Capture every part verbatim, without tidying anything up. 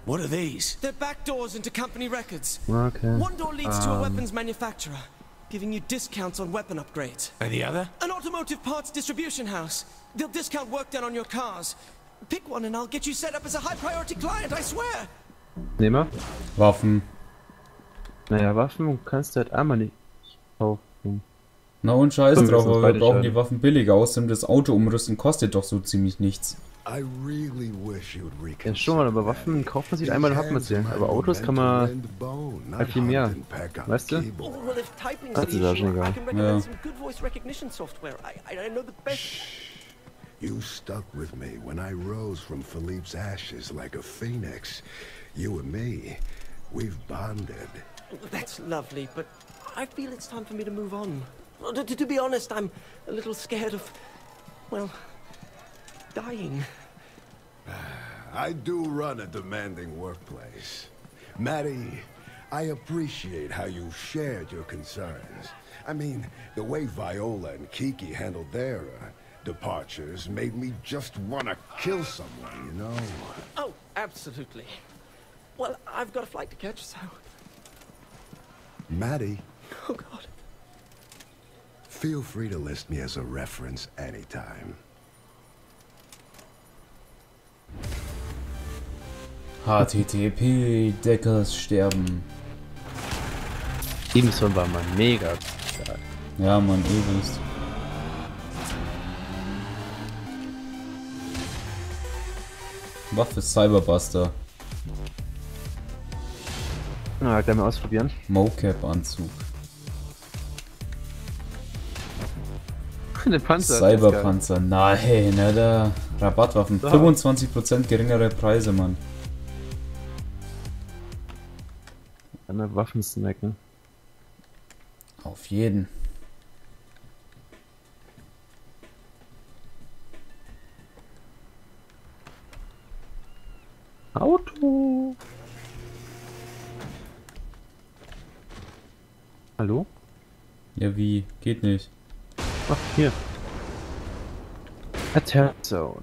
What are these? They're back doors into company records. Okay. One door leads to a Um. weapons manufacturer, giving you discounts on weapon upgrades. And the other? An automotive parts distribution house. They'll discount work done on your cars. Pick one and I'll get you set up as a high-priority client, I swear. Nehmen wir. Waffen. Naja, Waffen kannst du halt einmal nicht kaufen. Na und scheiß So, wir drauf, müssen uns aber wir beide brauchen entscheiden. die Waffen billiger. Außerdem das Auto umrüsten kostet doch so ziemlich nichts. I really wish you'd Ja, schon mal, aber Waffen kauft man sich einmal und hat man sie. Aber Autos kann man halt viel mehr. Weißt du? Oh, well, if typing's Das the ist auch issue, schon I egal. can recommend Ja. some good voice recognition software. I, I, I know the best. You stuck with me when I rose from Philippe's ashes like a phoenix. You and me, we've bonded. That's lovely, but I feel it's time for me to move on. To, to, to be honest, I'm a little scared of, well, dying. I do run a demanding workplace. Maddie, I appreciate how you shared your concerns. I mean, the way Viola and Kiki handled their uh, departures made me just want to kill someone, you know? Oh, absolutely. Well, I've got a flight to catch, so... Maddie, Oh, God. feel free to list me as a reference anytime. H T T P, Deckers sterben. Ebenson war mal mega stark. Ja, Mann, übelst. Waffe Cyberbuster. Na, gleich mal ausprobieren. Mocap-Anzug. Der Panzer. das ist geil. Cyberpanzer. Nein, Alter. Rabattwaffen. So. fünfundzwanzig Prozent geringere Preise, Mann. Eine Waffen snacken. Auf jeden. Auto. Hallo? Ja, wie? Geht nicht. Ach, hier. Attack Zone.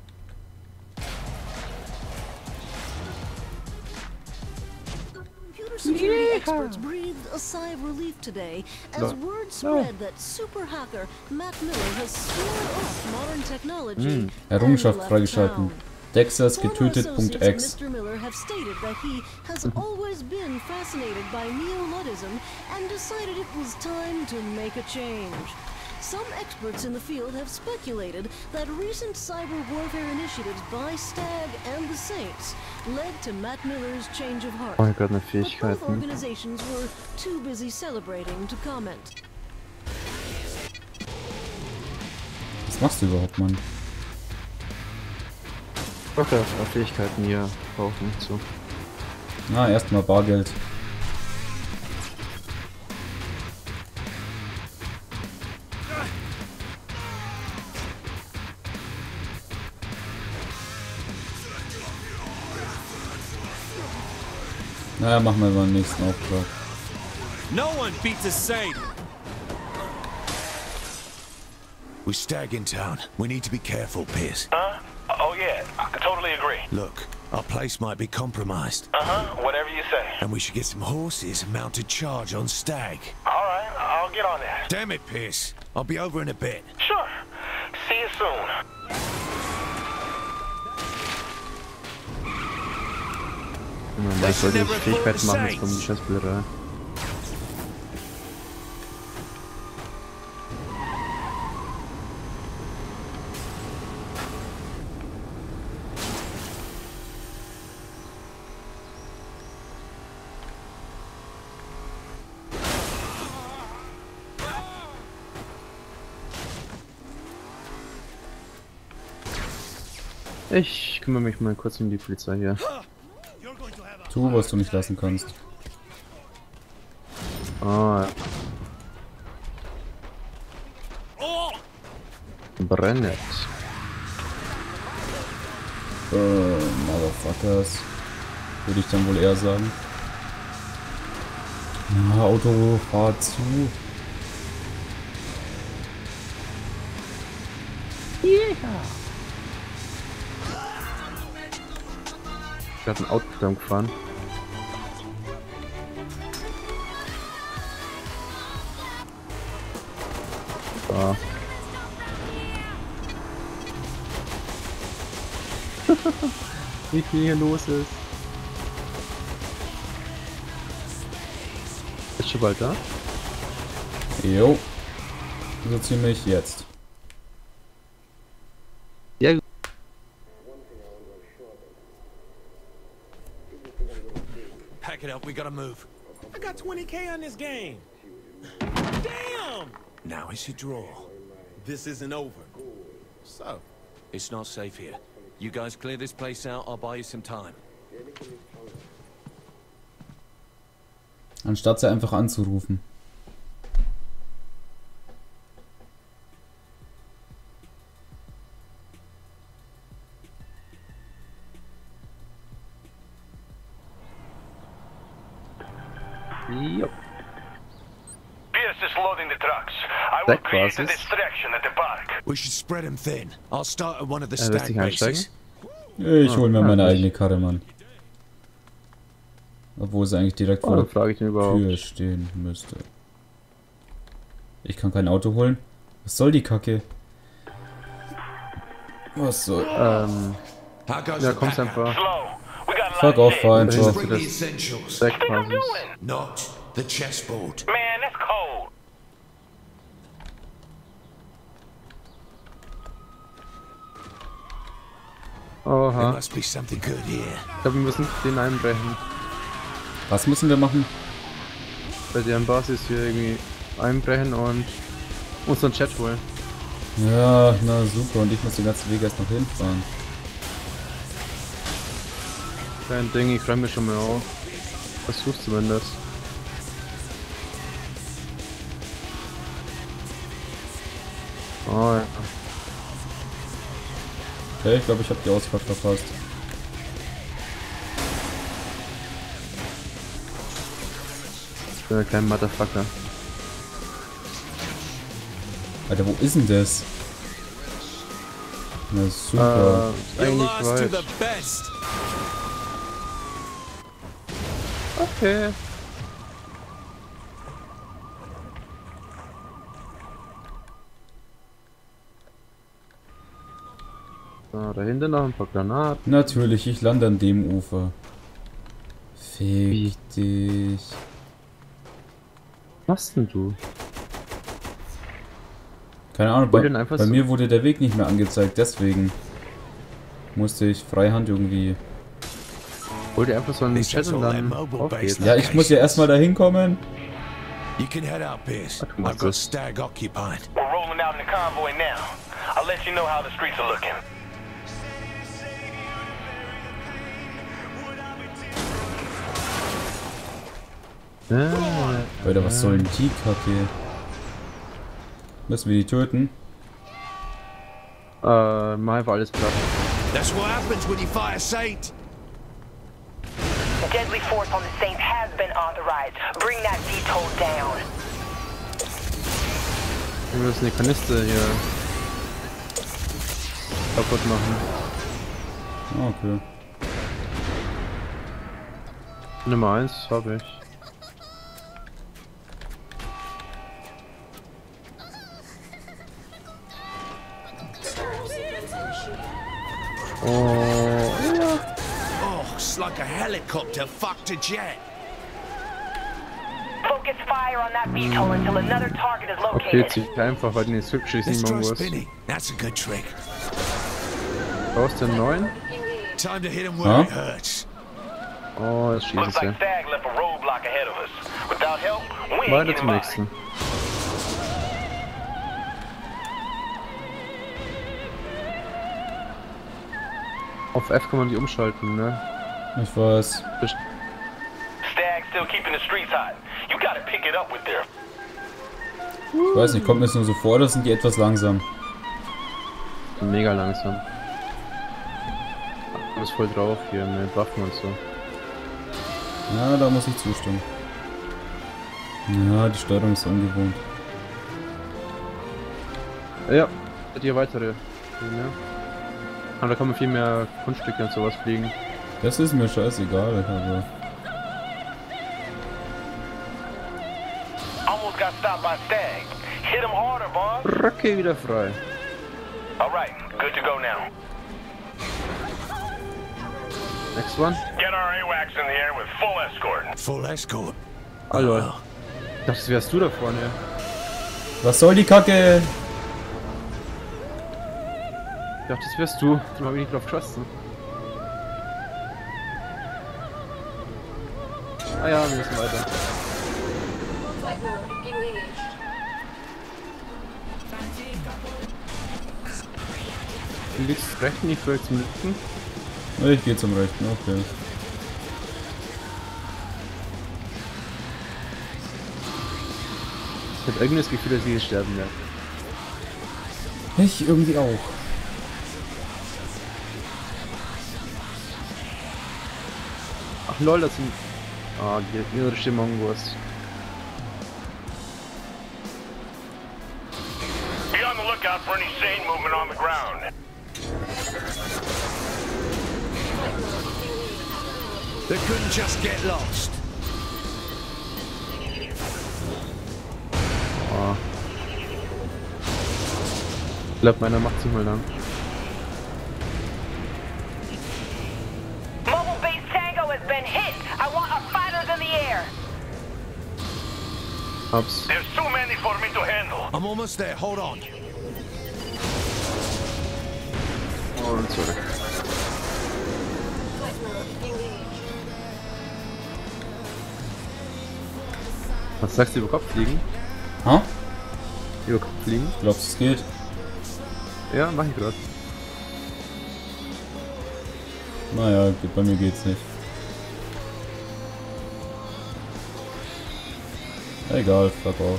Computer security experts breathed a sigh of relief today as No. word spread that super hacker Matt Miller has sworn off modern technology Errungenschaft and left freigeschalten. town. Dexers Former getötet.ex. associates of Mister Miller have stated that he has always been fascinated by neo-Luddism and decided it was time to make a change. Some experts in the field have speculated that recent cyber warfare initiatives by STAG and the Saints led to Matt Miller's change of heart. Oh mein Gott, meine But both Fähigkeiten. organizations were too busy celebrating to comment. Was machst du überhaupt, Mann? Okay, auf Fähigkeiten hier kaufen. So. Na, erstmal Bargeld. Naja, machen wir mal den nächsten Auftrag. No one beats a saint. We're Stag in town. We need to be careful, Pierce. Huh? Oh yeah, I totally agree. Look, our place might be compromised. Uh-huh, whatever you say. And we should get some horses and mount a charge on Stag. Alright, I'll get on that. Damn it, Pierce. I'll be over in a bit. Sure. See you soon. Ich sollte nicht Fähigkeiten machen, jetzt kommen die Scheißbilder. Ich kümmere mich mal kurz um die Polizei hier. Tu, was du nicht lassen kannst. Ah, ja. Brennet. Äh, Motherfuckers. Würde ich dann wohl eher sagen. Na, Auto, fahr zu. Ich hab ein Auto lang gefahren. So. Wie viel hier los ist. Ist schon bald da? Jo. So ziemlich jetzt. Ja, gut. Pack it up, we gotta move. I got twenty K on this game. Damn! Now it's a draw. This isn't over. So, It's not safe here. You guys clear this place out, I'll buy you some time. Anstatt sie einfach anzurufen. Jo. Pierce is loading the trucks. I will That create a crosses. distraction at the park. We should spread them thin. I'll start at one of the Er lässt stag sich einsteigen. bases. Ich hol mir Ah, meine nicht. eigene Karre, Mann. Obwohl sie eigentlich direkt Oh, vor dann der frage ich ihn überhaupt. Tür stehen müsste. Ich kann kein Auto holen? Was soll die Kacke? Was soll... Ähm, How goes ja, the kommst pack out? einfach. Slow. We got a Fuck lot off, of fahr Dahin einfach. ist Bring the das essentials. Stackbasis. Not the chessboard. Man, that's cold. There Oha. must be something good here. Ich glaube, wir müssen den einbrechen. Was müssen wir machen? Bei deren Basis hier irgendwie einbrechen und unseren Chat holen. Ja, na super. Und ich muss den ganzen Weg erst noch hinfahren. Kein Ding, ich freue mich schon mal auf. Versuch's zumindest. Oh ja. Okay, ich glaube, ich habe die Ausfahrt verpasst. Ich bin ein kleiner Motherfucker. Alter, wo ist denn das? Na super. Äh, ist You're eigentlich lost to weit. the best. Okay. So, da hinten noch ein paar Granaten. Natürlich, ich lande an dem Ufer. Wie? Fick dich. Was denn du? Keine Ahnung, Wollt bei, ihr denn einfach bei so- mir wurde der Weg nicht mehr angezeigt, deswegen musste ich freihand irgendwie... Wollt ihr einfach so einen This Chat is und all dann that mobile aufgeht? base. Ja, ich muss ja erstmal da hinkommen. You can head out, Pierce. Ach, du machst I've got das. Stag occupied. We're rolling out in the convoy now. I'll let you know how the streets are looking. Ah, Alter, was soll denn die Kacke? Müssen wir die töten? äh, mach einfach alles platt. That's what happens when you fire Saint. Deadly force on the Saint has been authorized. Bring that detoll down. Wir müssen die Kanister hier kaputt machen. Ah, okay. Nummer eins habe ich. Oh, ja. Oh, it's like a helicopter fucked a jet. Focus fire on that detoll until another target is Okay, located. zieh ich einfach, weil die jetzt hübsch ist, Let's nicht try mal was. spinning. That's a good trick. Brauchst du einen neuen? Time to hit him where Huh? it hurts. Oh, das schießt Looks es like ja. Stag left a roadblock ahead of us. Without help, we ain't Weiter getting zum by. nächsten. Auf F kann man die umschalten, ne? Ich weiß. Stag still keeping the streets hot. You gotta pick it up with their... Ich weiß nicht, kommt mir jetzt nur so vor, oder sind die etwas langsam? Mega langsam. Du bist voll drauf hier mit Waffen und so. Ja, da muss ich zustimmen. Ja, die Steuerung ist ungewohnt. Ja, hat hier weitere. Ja. Aber da kann man viel mehr Kunststücke und sowas fliegen. Das ist mir scheißegal, aber... Almost got stopped by Stag. Hit him harder, Vaughn. Röcke wieder frei. Alright, good to go now. Next one. Get our AWACS in the air with full escort. Full escort. Ah, lol. Ich dachte, das wärst du da vorne. Was soll die Kacke? Ich dachte, das wärst du. Darum habe ich nicht drauf geschossen. Ah ja, wir müssen weiter. Du liegst rechts, nicht vielleicht zum linken. Ich gehe zum rechten, okay. Ich habe irgendwie das Gefühl, dass wir hier sterben werden. Ich irgendwie auch. Ach lol, das sind... Ah, die irische Mongos. Be on the lookout for any sane movement on the ground. They couldn't just get lost. Oh. Ich glaube, meiner macht sich mal lang. Mobile base Tango has been hit. I want our fighters in the air. Hab's. There's too many for me to handle. I'm almost there. Hold on. Und zurück. Was sagst du über Kopf fliegen? Ha? Über Kopf fliegen? Glaubst du, es geht? Ja, mach ich gerade. Naja, bei mir geht's nicht. Egal, fuck off.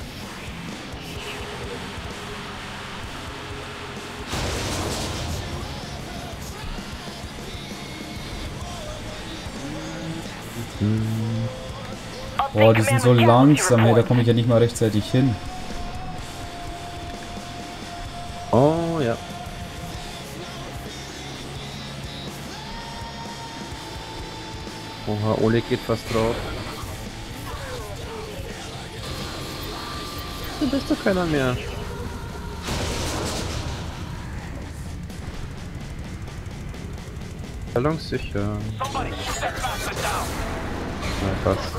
Boah, die sind so langsam, hey, da komme ich ja nicht mal rechtzeitig hin. Oh ja. Oha, Oleg geht fast drauf. Du bist doch keiner mehr. Ballonsicher. Somebody shoot that bastard down. Na fast.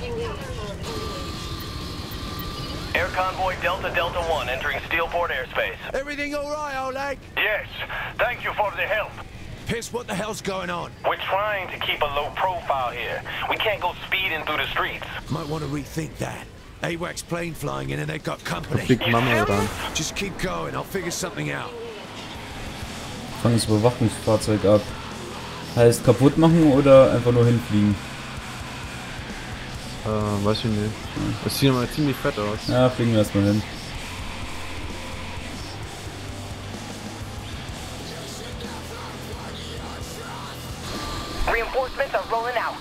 Air convoy Delta Delta one entering Steelport airspace. Everything all right, Oleg? Yes, thank you for the help. Piss, what the hell's going on? We're trying to keep a low profile here. We can't go speeding through the streets. Might want to rethink that. AWACS plane flying in and they've got company. Fliegt Mama ran. Just keep going, I'll figure something out. Fang das Überwachungsfahrzeug ab. Heißt kaputt machen oder einfach nur hinfliegen? Äh, weiß ich nicht. Das sieht mal ziemlich fett aus. Ja, fliegen wir erstmal hin. Reinforcements are rolling out.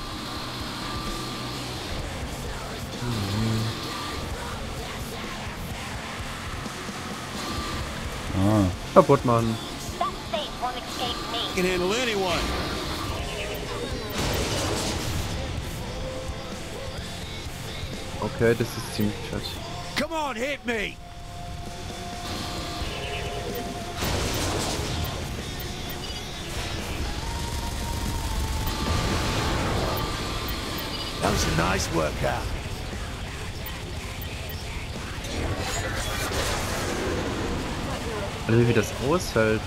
Ah. Kaputt machen. That state won't escape me. Can handle anyone. Okay, das ist ziemlich fett. Come on, hit me! That was a nice workout. Also wie das aushält.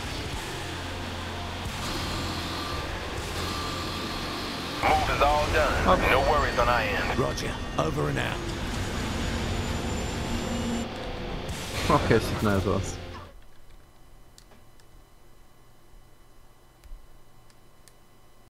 Move is all done. No worries on our end. Roger, over and out. Okay, sieht nice aus.